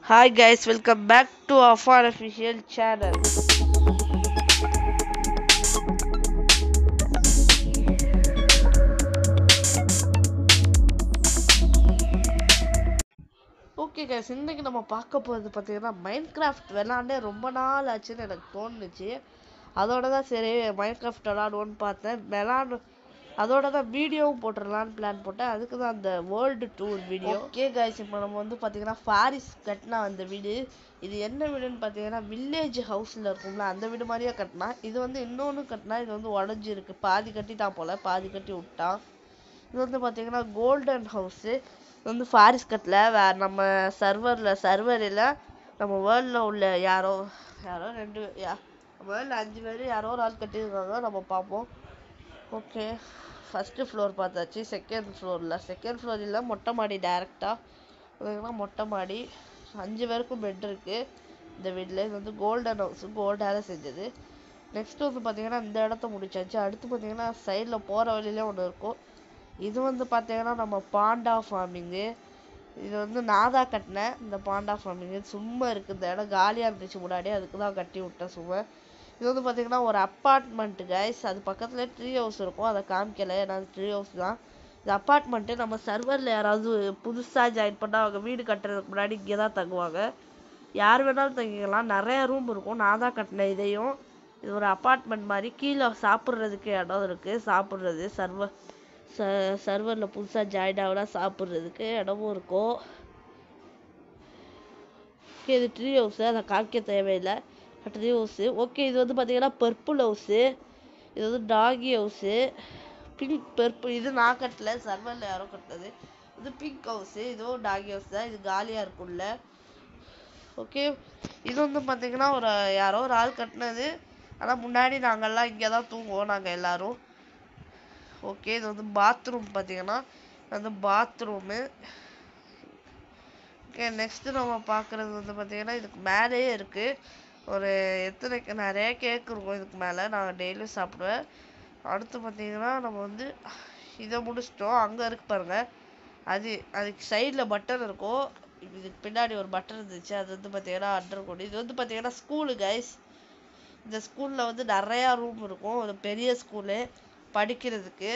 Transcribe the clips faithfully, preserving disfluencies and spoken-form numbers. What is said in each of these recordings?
Hi guys, welcome back to our Fun Official channel. Okay guys, இன்னைக்கு நம்ம பார்க்க போறது பாத்தீங்கன்னா மைன்கிராஃப்ட் விளையாண்டே ரொம்ப நாள் ஆச்சுன்னு எனக்கு தோணுச்சு. அதோட தான் சரி மைன்கிராஃப்ட் விளையாடுவோன்னு பார்த்தேன். விளையாடு அதோட தான் வீடியோவும் போட்டுடலான்னு பிளான் போட்டேன். அதுக்கு தான் அந்த world tour video. Okay guys, இப்போ நம்ம வந்து பார்த்தீங்கன்னா ஃபாரிஸ் கட்டினா அந்த வீடு. இது என்ன வீடுன்னு பார்த்தீங்கன்னா வில்லேஜ் ஹவுஸில் இருக்கும்ல அந்த வீடு மாதிரியே கட்டினா. இது வந்து இன்னொன்று கட்டினா இது வந்து உடஞ்சிருக்கு. பாதி கட்டிட்டான் போல், பாதி கட்டி விட்டான். இது வந்து பார்த்தீங்கன்னா கோல்டன் ஹவுஸு. இது வந்து ஃபாரிஸ் கட்டில் வே நம்ம சர்வரில் சர்வரில் நம்ம வேர்ல்டில் உள்ள யாரோ யாரோ ரெண்டு யா வேர்ல்டில் அஞ்சு பேர் யாரோ ஒரு ஆள் கட்டியிருக்காங்க. நம்ம பார்ப்போம். ஓகே, ஃபஸ்ட்டு ஃப்ளோர் பார்த்தாச்சு. செகண்ட் ஃப்ளோரில் செகண்ட் ஃப்ளோர் இல்லை, மொட்டை மாடி டேரெக்டாக பார்த்தீங்கன்னா மொட்டை மாடி. அஞ்சு பேருக்கும் பெட் இருக்குது இந்த வீட்டில். இது வந்து கோல்டன் ஹவுஸ், கோல்டால் செஞ்சது. நெக்ஸ்ட்டு வந்து பார்த்தீங்கன்னா இந்த இடத்த முடிச்சாச்சு. அடுத்து பார்த்தீங்கன்னா சைடில் போகிற வழியிலே ஒன்று இருக்கும். இது வந்து பார்த்தீங்கன்னா நம்ம பாண்டா ஃபார்மிங்கு. இது வந்து நாதா கட்டினேன் இந்த பாண்டா ஃபார்மிங்கு. சும்மா இருக்குது, இந்த இடம் காலியாக இருந்துச்சு முன்னாடி, அதுக்கு தான் கட்டி விட்டேன் சும்மா. இது வந்து பார்த்தீங்கன்னா ஒரு அப்பார்ட்மெண்ட்டு கைஸ். அது பக்கத்தில் ட்ரீ ஹவுஸ் இருக்கும், அதை காமிக்கலை ஏன்னா அது ட்ரீ ஹவுஸ் தான். இது அப்பார்ட்மெண்ட்டு. நம்ம சர்வரில் யாராவது புதுசாக ஜாயின் பண்ணால் அவங்க வீடு கட்டுறதுக்கு முன்னாடி இங்கே தான் தங்குவாங்க. யார் வேணாலும் தங்கிக்கலாம். நிறையா ரூம் இருக்கும். நான் தான் கட்டினேன் இதையும். இது ஒரு அப்பார்ட்மெண்ட் மாதிரி. கீழே சாப்பிட்றதுக்கு இடம் இருக்குது. சாப்பிட்றது சர்வர் ச சர்வரில் புதுசாக ஜாயின் ஆகலாம் சாப்பிட்றதுக்கு இடமும் இருக்கும். ஓகே, இது ட்ரீ ஹவுஸு, அதை காமிக்க தேவையில்லை. Tree house. ஓகே, இது வந்து பார்த்தீங்கன்னா பர்பிள் ஹவுஸு. இது வந்து டாகி ஹவுஸு. Pink purple. இது நான் கட்டல, சர்வரில் யாரோ கட்டினது. இது பிங்க் ஹவுஸு. இதுவும் டாகி ஹவுஸ் தான். இது காலியாக இருக்கும்ல. ஓகே, இது வந்து பார்த்தீங்கன்னா ஒரு யாரோ ஒரு ஆள் கட்டினது. ஆனால் முன்னாடி நாங்கள்லாம் இங்கே தான் தூங்குவோம் நாங்கள் எல்லோரும். ஓகே, இது வந்து பாத்ரூம் பார்த்தீங்கன்னா வந்து பாத்ரூமு. ஓகே, நெக்ஸ்ட்டு நம்ம பார்க்குறது வந்து பார்த்தீங்கன்னா இதுக்கு மேலேயே இருக்குது ஒரு எத்தனை நிறைய கேக் இருக்கும் இதுக்கு மேலே. நான் டெய்லியும் சாப்பிடுவேன். அடுத்து பார்த்தீங்கன்னா நம்ம வந்து இதை முடிச்சிட்டோம். அங்கே இருக்கு பாருங்கள், அது அதுக்கு சைடில் பட்டன் இருக்கும். இதுக்கு பின்னாடி ஒரு பட்டன் இருந்துச்சு, அது வந்து பார்த்தீங்கன்னா அண்டர் கோடு. இது வந்து பார்த்தீங்கன்னா ஸ்கூலு கைஸ். இந்த ஸ்கூலில் வந்து நிறையா ரூம் இருக்கும். ஒரு பெரிய ஸ்கூலு படிக்கிறதுக்கு.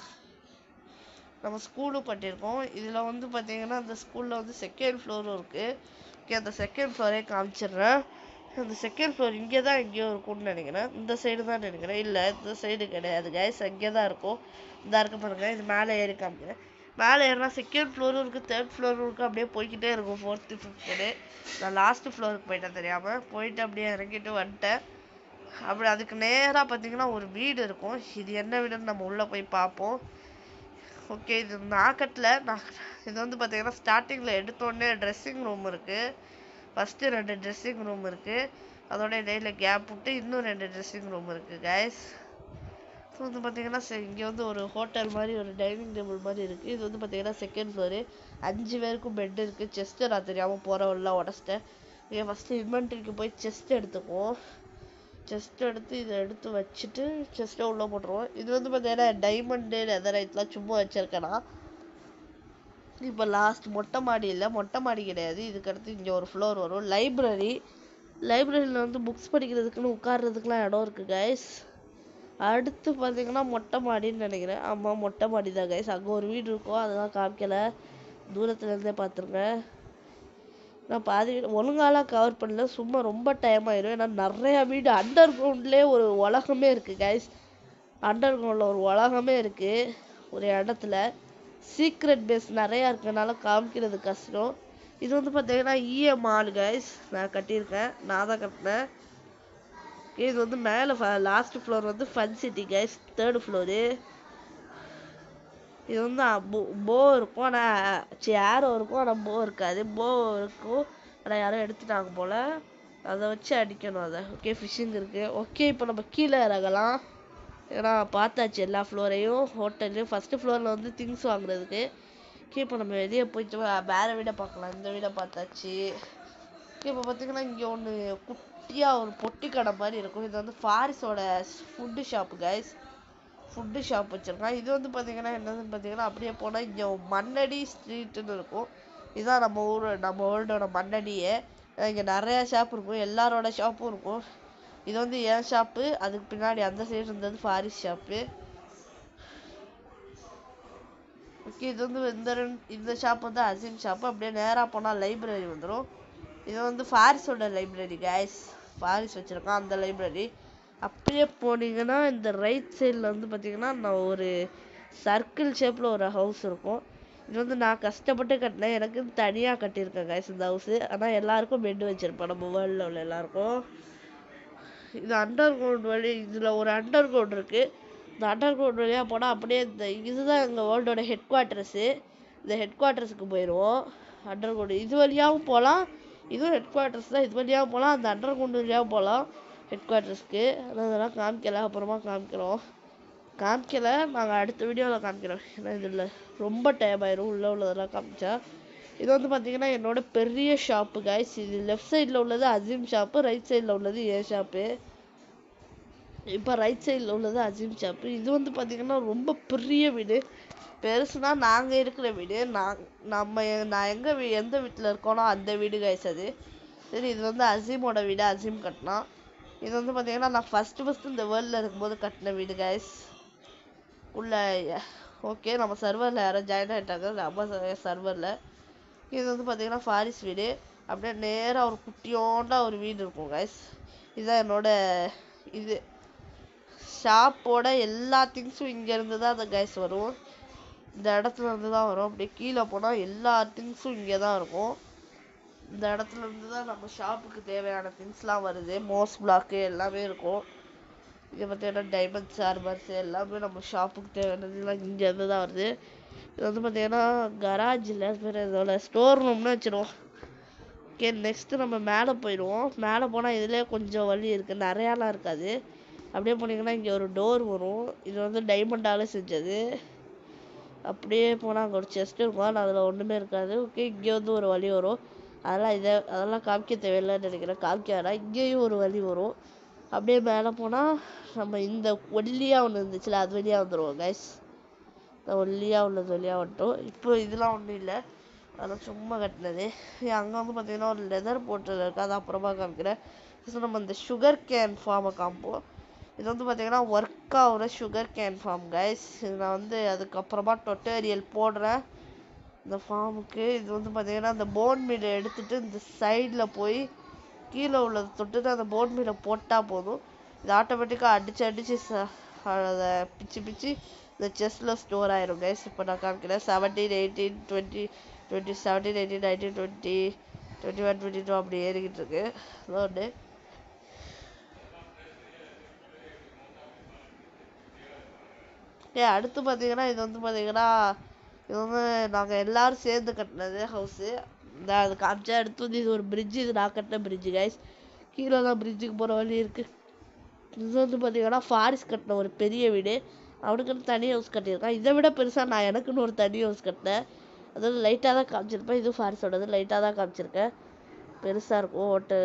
நம்ம ஸ்கூலும் பண்ணியிருக்கோம். இதில் வந்து பார்த்தீங்கன்னா அந்த ஸ்கூலில் வந்து செகண்ட் ஃப்ளோரும் இருக்குது. ஓகே, அந்த செகண்ட் ஃப்ளோரே காமிச்சிடுறேன். அந்த செகண்ட் ஃப்ளோர் இங்கே தான் எங்கேயோ இருக்கும்னு நினைக்கிறேன். இந்த சைடு தான் நினைக்கிறேன். இல்லை, இந்த சைடு கிடையாது கைஸ், அங்கே தான் இருக்கும். இந்த இருக்க பாருங்க, இது மேலே ஏறி காமிக்கிறேன். மேலே ஏறினா செகண்ட் ஃப்ளோரும் இருக்குது, தேர்ட் ஃப்ளோரும் இருக்குது. அப்படியே போய்கிட்டே இருக்கும். Fourth fifth. நான் லாஸ்ட்டு ஃப்ளோருக்கு போயிட்டேன் தெரியாமல். போயிட்டு அப்படியே இறங்கிட்டு வந்துட்டேன். அப்படி அதுக்கு நேராக பார்த்தீங்கன்னா ஒரு வீடு இருக்கும். இது என்ன வீடுன்னு நம்ம உள்ளே போய் பார்ப்போம். ஓகே, இது நாக்கட்டில் நான் இது வந்து பார்த்தீங்கன்னா ஸ்டார்டிங்கில் எடுத்தோடனே ட்ரெஸ்ஸிங் ரூம் இருக்குது. ஃபஸ்ட்டு ரெண்டு ட்ரெஸ்ஸிங் ரூம் இருக்குது. அதோட இடையில கேப் விட்டு இன்னும் ரெண்டு ட்ரெஸ்ஸிங் ரூம் இருக்குது கைஸ். ஸோ வந்து பார்த்தீங்கன்னா இங்கே வந்து ஒரு ஹோட்டல் மாதிரி ஒரு டைனிங் டேபிள் மாதிரி இருக்குது. இது வந்து பார்த்தீங்கன்னா செகண்ட் ஃப்ளோரு. அஞ்சு பேருக்கும் பெட் இருக்குது. செஸ்ட்டு நான் தெரியாமல் போகிறவெல்லாம் உடச்சிட்டேன். இங்கே ஃபஸ்ட்டு இன்வென்ட்ரிக்கு போய் செஸ்ட் எடுத்துக்குவோம். செஸ்ட் எடுத்து இதை எடுத்து வச்சுட்டு செஸ்ட்டை உள்ளே போட்டுருவோம். இது வந்து பார்த்தீங்கன்னா டைமண்டு நெதரைட்லாம் சும்மா வச்சுருக்கேன்னா. இப்போ லாஸ்ட் மொட்டை மாடி இல்லை, மொட்டை மாடி கிடையாது. இதுக்கடுத்து இங்கே ஒரு ஃப்ளோர் வரும். லைப்ரரி. லைப்ரரியில் வந்து புக்ஸ் படிக்கிறதுக்குன்னு உட்கார்றதுக்குலாம் இடம் இருக்குது கைஸ். அடுத்து பார்த்தீங்கன்னா மொட்டை மாடின்னு நினைக்கிறேன். ஆமாம், மொட்டை மாடி தான் கைஸ். அங்கே ஒரு வீடு இருக்கும், அதெல்லாம் காமிக்கலை, தூரத்துலேருந்தே பார்த்துருங்க. நான் பாதி வீடு ஒழுங்காலாம் கவர் பண்ணல, சும்மா ரொம்ப டைம் ஆயிடும். ஏன்னா நிறையா வீடு அண்டர் கிரவுண்ட்லேயே ஒரு உலகமே இருக்குது கைஸ். அண்டர் கிரவுண்டில் ஒரு உலகமே இருக்குது ஒரு இடத்துல. சீக்ரெட் பேஸ் நிறையா இருக்கிறதுனால காமிக்கிறது கஷ்டம். இது வந்து பார்த்தீங்கன்னா இஎம் ஆள் கைஸ். நான் கட்டியிருக்கேன், நான் தான் கட்டினேன். இது வந்து மேலே லாஸ்ட் ஃப்ளோர் வந்து fun city guys. Third floor. இது வந்து போ இருக்கும், ஆனால் சேரோ இருக்கும், ஆனால் போ இருக்காது. போ இருக்கும், ஆனால் யாரும் எடுத்துட்டாங்க போல், அதை வச்சு அடிக்கணும் அதை. ஓகே, ஃபிஷ்ஷிங் இருக்குது. ஓகே, இப்போ நம்ம கீழே இறங்கலாம். ஏன்னா பார்த்தாச்சு எல்லா ஃப்ளோரையும். ஹோட்டல்லையும் ஃபஸ்ட்டு ஃப்ளோரில் வந்து திங்ஸ் வாங்குறதுக்கு. ஓகே, இப்போ நம்ம வெளியே போயிட்டு வேறு வீடை பார்க்கலாம். இந்த வீடை பார்த்தாச்சு. ஓகே, இப்போ பார்த்தீங்கன்னா இங்கே ஒன்று குட்டியாக ஒரு பொட்டி கடை மாதிரி இருக்கும். இது வந்து ஃபாரிஸோட food shop guys. Food shop வச்சுருக்கான். இது வந்து பார்த்தீங்கன்னா என்னதுன்னு பார்த்தீங்கன்னா அப்படியே போனால் இங்கே மண்ணடி ஸ்ட்ரீட்டுன்னு இருக்கும். இதுதான் நம்ம ஊர் நம்ம வேர்ல்டோட மண்ணடியே. இங்கே நிறையா ஷாப் இருக்கும், எல்லாரோட ஷாப்பும் இருக்கும். இது வந்து என் ஷாப்பு, அதுக்கு பின்னாடி அந்த சைடு இருந்தது ஃபாரிஸ் ஷாப்பு. ஓகே, இது வந்து இந்த ரெண்டு இந்த ஷாப் வந்து அசீம் ஷாப்பு. அப்படியே நேராக போனால் லைப்ரரி வந்துடும். இது வந்து ஃபாரிஸோட லைப்ரரி கைஸ், ஃபாரிஸ் வச்சுருக்கான் அந்த லைப்ரரி. அப்படியே போனீங்கன்னா இந்த ரைட் சைடில் வந்து பார்த்தீங்கன்னா நான் ஒரு சர்க்கிள் ஷேப்பில் ஒரு ஹவுஸ் இருக்கும். இது வந்து நான் கஷ்டப்பட்டு கட்டினேன், எனக்கு தனியாக கட்டியிருக்கேன் கைஸ் இந்த ஹவுஸு. ஆனால் எல்லாருக்கும் பெட் வச்சுருப்பேன் நம்ம வேர்ல்டில் உள்ள எல்லாருக்கும். இது அண்டர் கிரவுண்ட் வழி, இதில் ஒரு அண்டர் கிரவுண்ட் இருக்குது. இந்த அண்டர் கிரவுண்ட் வழியாக போனால் அப்படியே இந்த இதுதான் எங்கள் வேர்ல்டோட ஹெட் குவார்ட்டர்ஸு. இந்த ஹெட் குவார்ட்டர்ஸுக்கு போயிடுவோம். அண்டர் கிரவுண்டு இது வழியாகவும் போகலாம், இதுவும் ஹெட் குவார்ட்டர்ஸ் தான். இது வழியாகவும் போகலாம், அந்த அண்டர் கிரவுண்ட் வழியாகவும் போகலாம் ஹெட் குவார்ட்டர்ஸ்க்கு. ஆனால் அதெல்லாம் காமிக்கல, அப்புறமா காமிக்கிறோம். காமிக்கல, நாங்கள் அடுத்த வீடியோவில் காமிக்கிறோம். ஏன்னா இதில் ரொம்ப டைம் ஆயிரும் உள்ளே உள்ளதெல்லாம் காமிச்சா. இது வந்து பார்த்தீங்கன்னா என்னோட பெரிய ஷாப்பு கைஸ். இது லெஃப்ட் சைடில் உள்ளது அசீம் ஷாப்பு, ரைட் சைடில் உள்ளது என் ஷாப்பு. இப்போ ரைட் சைடில் உள்ளது அசீம் ஷாப்பு. இது வந்து பார்த்தீங்கன்னா ரொம்ப பெரிய வீடு, பெருசுனா நாங்கள் இருக்கிற வீடு. நான் நம்ம நான் எங்கே வீ எந்த வீட்டில் இருக்கோனோ அந்த வீடு கைஸ் அது. சரி, இது வந்து அசீமோட வீடு, அசீம் கட்டினா. இது வந்து பார்த்தீங்கன்னா நான் ஃபஸ்ட்டு ஃபஸ்ட்டு இந்த வேர்ல்டில் இருக்கும்போது கட்டின வீடு கைஸ். உள்ள ஓகே, நம்ம சர்வரில் யாரோ ஜாயின் ஆகிட்டாங்க நம்ம சர்வரில். இது வந்து பார்த்தீங்கன்னா ஃபாரிஸ் வீடு. அப்படியே நேராக ஒரு குட்டியோண்டா ஒரு வீடு இருக்கும் கைஸ். இதுதான் என்னோட இது ஷாப்போட எல்லா திங்ஸும் இங்கேருந்து தான் அந்த கைஸ் வரும், இந்த இடத்துல இருந்து தான் வரும். அப்படியே கீழே போனால் எல்லா திங்ஸும் இங்கே தான் இருக்கும். இந்த இடத்துல இருந்து தான் நம்ம ஷாப்புக்கு தேவையான திங்ஸ்லாம் வருது. மோஸ் பிளாக்கு எல்லாமே இருக்கும். இதை பார்த்தீங்கன்னா டைமண்ட்ஸ் ஆர்மர்ஸ் எல்லாமே நம்ம ஷாப்புக்கு தேவையானதுலாம் இங்கேருந்து தான் வருது. இது வந்து பார்த்தீங்கன்னா கராஜ் இல்லை, வேறு இதோட ஸ்டோர் ரூம்னு வச்சுருவோம். ஓகே, நெக்ஸ்ட்டு நம்ம மேலே போயிடுவோம். மேலே போனால் இதிலே கொஞ்சம் வழி இருக்குது, நிறையாலாம் இருக்காது. அப்படியே போனீங்கன்னா இங்கே ஒரு டோர் வரும். இது வந்து டைமண்டால் செஞ்சது. அப்படியே போனால் அங்கே ஒரு செஸ்ட் இருக்கும், ஆனால் அதில் ஒன்றுமே இருக்காது. ஓகே, இங்கே வந்து ஒரு வழி வரும். அதெல்லாம் இதை அதெல்லாம் காமிக்க தேவையில்லைன்னு நினைக்கிறேன், காமிக்காதா. இங்கேயும் ஒரு வழி வரும். அப்படியே மேலே போனால் நம்ம இந்த ஒல்லியாக ஒன்று இருந்துச்சுல அது வழியாக வந்துடுவோம் கைஸ். இந்த ஒல்லியாக உள்ளது வழியாக வந்துட்டோம். இப்போ இதெல்லாம் ஒன்றும் இல்லை, அதெல்லாம் சும்மா கட்டினது. அங்கே வந்து பார்த்தீங்கன்னா ஒரு லெதர் போட்டு இருக்குது, அது அப்புறமா காமிக்கிறேன். ஸோ நம்ம இந்த சுகர் கேன் ஃபார்மை காமிப்போம். இது வந்து பார்த்தீங்கன்னா ஒர்க் ஆகிற சுகர் கேன் ஃபார்ம் கைஸ். இது நான் வந்து அதுக்கப்புறமா டொட்டோரியல் போடுறேன் இந்த ஃபார்முக்கு. இது வந்து பார்த்தீங்கன்னா அந்த போன் மீலை எடுத்துகிட்டு இந்த சைடில் போய் கீழே உள்ளதை தொட்டுட்டு அந்த போன் மீலை போட்டால் போதும். இது ஆட்டோமேட்டிக்காக அடித்து அடித்து ச அதை பிச்சு பிச்சு இந்த செஸ்ட்டில் ஸ்டோர் ஆயிரும் கைஸ். இப்போ நான் காமிக்கிறேன். Seventeen eighteen twenty twenty seventeen eighteen nineteen twenty twenty one twenty two அப்படி ஏறிக்கிட்டு இருக்கு. அதோடு ஏ அடுத்து பார்த்தீங்கன்னா இது வந்து பார்த்தீங்கன்னா இது வந்து நாங்கள் எல்லோரும் சேர்ந்து கட்டினது ஹவுஸு. இந்த அது காமிச்சா அடுத்து வந்து இது ஒரு பிரிட்ஜு, இது நான் கட்டின பிரிட்ஜு கைஸ். கீழே தான் பிரிட்ஜுக்கு போகிற வழி இருக்குது. இது வந்து பார்த்தீங்கன்னா ஃபாரிஸ் கட்டின ஒரு பெரிய வீடு, அவனுக்குன்னு தனி ஹவுஸ் கட்டியிருக்கான். இதை விட பெருசாக நான் எனக்குன்னு ஒரு தனி ஹவுஸ் கட்டினேன், அதாவது லைட்டாக தான் காமிச்சிருப்பேன். இதுவும் ஃபாரிஸோடது லைட்டாக தான் காமிச்சிருக்கேன், பெருசாக இருக்கும் ஓட்டு.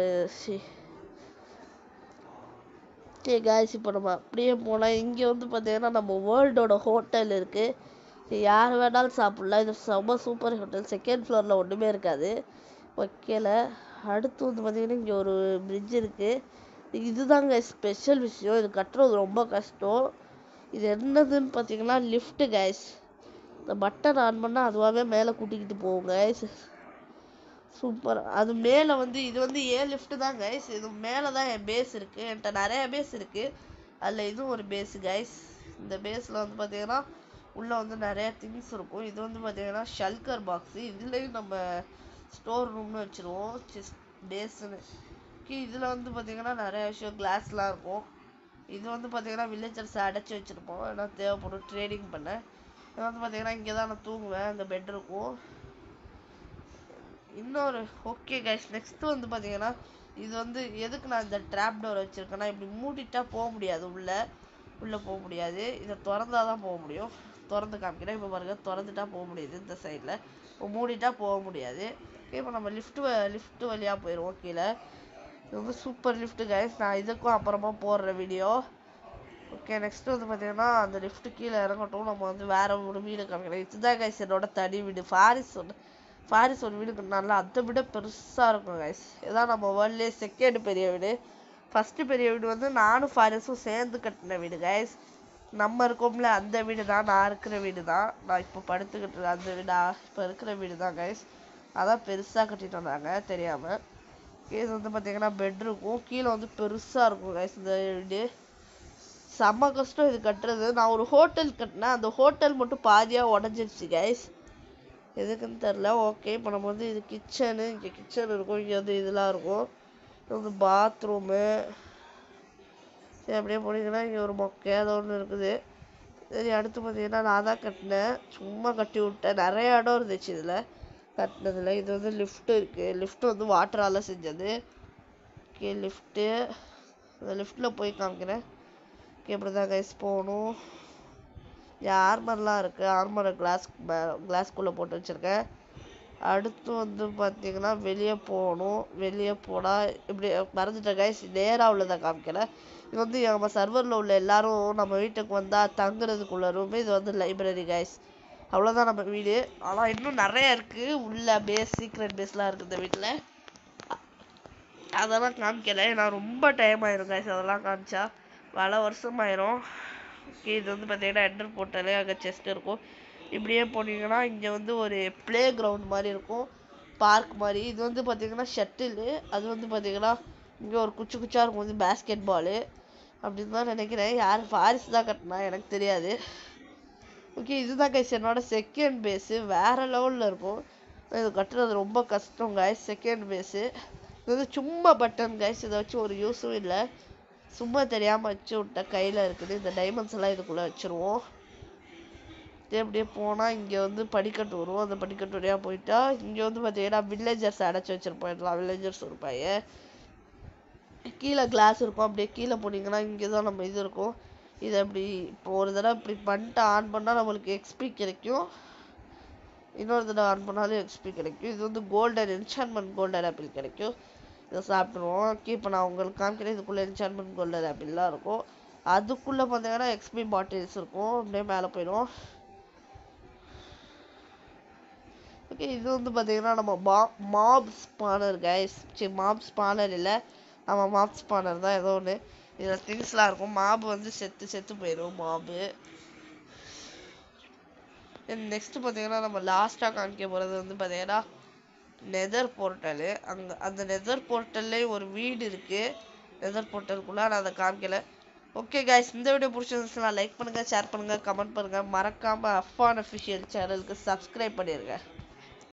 ஓகே காய்ஸ், இப்போ நம்ம அப்படியே போனால் இங்கே வந்து பார்த்தீங்கன்னா நம்ம வேர்ல்டோட ஹோட்டல் இருக்குது, யார் வேணாலும் சாப்பிட்லாம். இது ரொம்ப சூப்பர் ஹோட்டல். செகண்ட் ஃப்ளோரில் ஒன்றுமே இருக்காது, ஓகேல. அடுத்து வந்து பார்த்தீங்கன்னா இங்கே ஒரு பிரிட்ஜ் இருக்குது. இதுதாங்க ஸ்பெஷல் விஷயம், இது கட்டுறது ரொம்ப கஷ்டம். இது என்னதுன்னு பார்த்தீங்கன்னா லிஃப்ட்டு கைஸ். இந்த பட்டன் ஆன் பண்ணால் அதுவாகவே மேலே கூட்டிக்கிட்டு போகும் கைஸ், சூப்பர். அது மேலே வந்து இது வந்து ஏ லிஃப்ட்டு தான் கைஸ். இது மேலே தான் என் பேஸ் இருக்குது, என்கிட்ட நிறையா பேஸ் இருக்குது, அதில் இதுவும் ஒரு பேஸு கைஸ். இந்த பேஸில் வந்து பார்த்தீங்கன்னா உள்ளே வந்து நிறையா திங்ஸ் இருக்கும். இது வந்து பார்த்தீங்கன்னா ஷல்கர் பாக்ஸு, இதுலேயும் நம்ம ஸ்டோர் ரூம்னு வச்சுருவோம், செஸ் பேஸுன்னு. இதில் வந்து பார்த்தீங்கன்னா நிறையா விஷயம் கிளாஸ்லாம் இருக்கும். இது வந்து பார்த்தீங்கன்னா வில்லேஜர்ஸ் அடைச்சி வச்சுருப்போம், ஏன்னா தேவைப்படும் ட்ரேடிங் பண்ண. இது வந்து பார்த்தீங்கன்னா இங்கே தான் நான் தூங்குவேன், அங்கே பெட் இருக்கும். இன்னொரு ஓகே கைஸ், நெக்ஸ்ட்டு வந்து பார்த்தீங்கன்னா இது வந்து எதுக்கு நான் இந்த ட்ராப் டோர் வச்சுருக்கேன்னா, இப்படி மூடிட்டா போக முடியாது, உள்ளே உள்ளே போக முடியாது, இதை திறந்தா தான் போக முடியும். திறந்து காமிக்கிறேன், இப்போ பாருங்கள், திறந்துட்டா போக முடியுது இந்த சைடில், இப்போ மூடிட்டா போக முடியாது. இப்போ நம்ம லிஃப்ட்டு லிஃப்ட்டு வழியாக போயிடுவோம் கீழே. இது வந்து சூப்பர் லிஃப்ட்டு கைஸ், நான் இதுக்கும் அப்புறமா போடுற வீடியோ. ஓகே, நெக்ஸ்ட்டு வந்து பார்த்தீங்கன்னா அந்த லிஃப்ட்டு கீழே இறங்கட்டும், நம்ம வந்து வேறு ஒரு வீடு காமிக்கிறேன். இதுதான் கைஸ் என்னோட தனி வீடு, ஃபாரிஸ் ஃபாரிஸ் ஒரு வீடு கட்டினால அதை விட பெருசா இருக்கும் கைஸ். இதான் நம்ம வேர்ல்ட்லேயே செகண்ட் பெரிய வீடு. ஃபர்ஸ்ட் பெரிய வீடு வந்து நானும் ஃபாரிஸும் சேர்ந்து கட்டின வீடு கைஸ். நம்ம இருக்கோம்ல அந்த வீடு தான், நான் இருக்கிற வீடு தான், நான் இப்போ படுத்துக்கிட்டு இருக்க அந்த வீடா இப்போ இருக்கிற வீடு தான் கைஸ். அதான் பெருசா கட்டிட்டு வந்தாங்க தெரியாம. இது வந்து பார்த்தீங்கன்னா பெட் இருக்கும், கீழே வந்து பெருசா இருக்கும் கைஸ் இந்த வீடு. செம்ம கஷ்டம் இது கட்டுறது. நான் ஒரு ஹோட்டல் கட்டினேன், அந்த ஹோட்டல் மட்டும் பாதியா உடஞ்சிருச்சு கைஸ், எதுக்குன்னு தெரில. ஓகே, இப்போ நம்ம வந்து இது கிச்சனு, இங்கே கிச்சன் இருக்கும், இங்கே வந்து இதெல்லாம் இருக்கும். இது வந்து பாத்ரூமு. சரி, அப்படியே போனீங்கன்னா இங்கே ஒரு மொக்கை ஏதோ ஒன்று இருக்குது. சரி, அடுத்து பார்த்தீங்கன்னா நான் தான் கட்டினேன், சும்மா கட்டி விட்டேன். நிறைய இடம் இருந்துச்சு இதில் கட்டினதில். இது வந்து லிஃப்ட் இருக்குது, லிஃப்ட் வந்து வாட்டரால் செஞ்சது. ஓகே, லிஃப்ட்டு, அந்த லிஃப்ட்டில் போய் காமிக்கிறேன். ஓகே, இப்படி தான் கைஸ் போகணும். இங்கே ஆர்மர்லாம் இருக்குது, ஆர்மரை கிளாஸ் கிளாஸ்குள்ளே போட்டு வச்சுருக்கேன். அடுத்து வந்து பார்த்தீங்கன்னா வெளியே போகணும். வெளியே போனால் இப்படி மறந்துட்டேன் கைஸ், நேராக உள்ளதை காமிக்கிறேன். இது வந்து நம்ம சர்வரில் உள்ள எல்லாரும் நம்ம வீட்டுக்கு வந்தால் தங்குறதுக்குள்ள ரூமு. இது வந்து லைப்ரரி கைஸ். அவ்வளோதான் நம்ம வீடு. ஆனால் இன்னும் நிறைய இருக்குது உள்ள, பேஸ் சீக்ரெட் பேஸ்லாம் இருக்குது இந்த வீட்டில். அதெல்லாம் காமிக்கல, நான் ரொம்ப டைம் ஆயிரும் கைஸ் அதெல்லாம் காமிச்சா, பல வருஷம் ஆயிரும். ஓகே, இது வந்து பார்த்தீங்கன்னா என்டர் போர்ட்டலு, அங்கே செஸ்ட் இருக்கும். இப்படியே போனீங்கன்னா இங்கே வந்து ஒரு ப்ளே கிரவுண்ட் மாதிரி இருக்கும், பார்க் மாதிரி. இது வந்து பார்த்தீங்கன்னா ஷட்டிலு, அது வந்து பார்த்தீங்கன்னா இங்கே ஒரு குச்சி குச்சா இருக்கும், வந்து பேஸ்கெட் பாலு அப்படின்னு தான் நினைக்கிறேன். யார் ஃபாரிஸ் தான் கட்டினா எனக்கு தெரியாது. ஓகே, இதுதான் கைஸ் என்னோட செகண்ட் பேஸு, வேறு லெவலில் இருக்கும். இது கட்டுறது ரொம்ப கஷ்டம் கைஸ். செகண்ட் பேஸு இது வந்து சும்மா பட்டன் கைஸ், இதை வச்சு ஒரு யூஸும் இல்லை, சும்மா தெரியாமல் வச்சு விட்ட கையில் இருக்குது. இந்த டைமண்ட்ஸ் எல்லாம் இதுக்குள்ளே வச்சுருவோம். அப்படியே போனால் இங்கே வந்து படிக்கட்டு வரும், அந்த படிக்கட்டு வழியாக போயிட்டா இங்கே வந்து பார்த்தீங்கன்னா வில்லேஜர்ஸ் அடைச்சி வச்சுருப்போம், எல்லாம் வில்லேஜர்ஸ் இருப்பாங்க. கீழே கிளாஸ் இருக்கும், அப்படியே கீழே போனீங்கன்னா இங்கே தான் நம்ம இது இருக்கும். இது அப்படி இப்போ ஒரு தடவை இப்படி பண்ணிட்டு ஆன் பண்ணால் நம்மளுக்கு எக்ஸ்பி கிடைக்கும், இன்னொரு தடவை ஆன் பண்ணாலும் எக்ஸ்பி கிடைக்கும். இது வந்து கோல்டன் என்சான்மெண்ட் கோல்டன் ஆப்பிள் கிடைக்கும், இதை சாப்பிட்ருவோம். ஓகே, இப்போ நான் உங்களுக்கு காமிக்கிறேன். இதுக்குள்ளே என்சான்மெண்ட் கோல்டன் ஆப்பிள்லாம் இருக்கும். அதுக்குள்ளே பார்த்தீங்கன்னா எக்ஸ்பி பாட்டில்ஸ் இருக்கும், அப்படியே மேலே போயிடும். ஓகே, இது வந்து பார்த்தீங்கன்னா நம்ம மா மாப் ஸ்பானர் கைஸ். சரி, மாப் ஸ்பானர் இல்லை, நம்ம மாப் ஸ்பானர் தான் ஏதோ ஒன்று. இதில் திங்ஸ்லாம் இருக்கும். மாபு வந்து செத்து செத்து போயிடும் மாபு. நெக்ஸ்ட்டு பார்த்தீங்கன்னா நம்ம லாஸ்ட்டாக காமிக்க போகிறது வந்து பார்த்தீங்கன்னா நெதர் போர்ட்டலு. அங்கே அந்த நெதர் போர்ட்டல்லே ஒரு வீடு இருக்குது, நெதர் போர்ட்டலுக்குள்ளே நான் அதை காமிக்கலை. ஓகே கைஸ், இந்த வீடியோ பிடிச்சிருந்துச்சுன்னா லைக் பண்ணுங்கள், ஷேர் பண்ணுங்கள், கமெண்ட் பண்ணுங்கள். மறக்காமல் அஃபான் அஃபிஷியல் சேனலுக்கு சப்ஸ்கிரைப் பண்ணிடுங்க.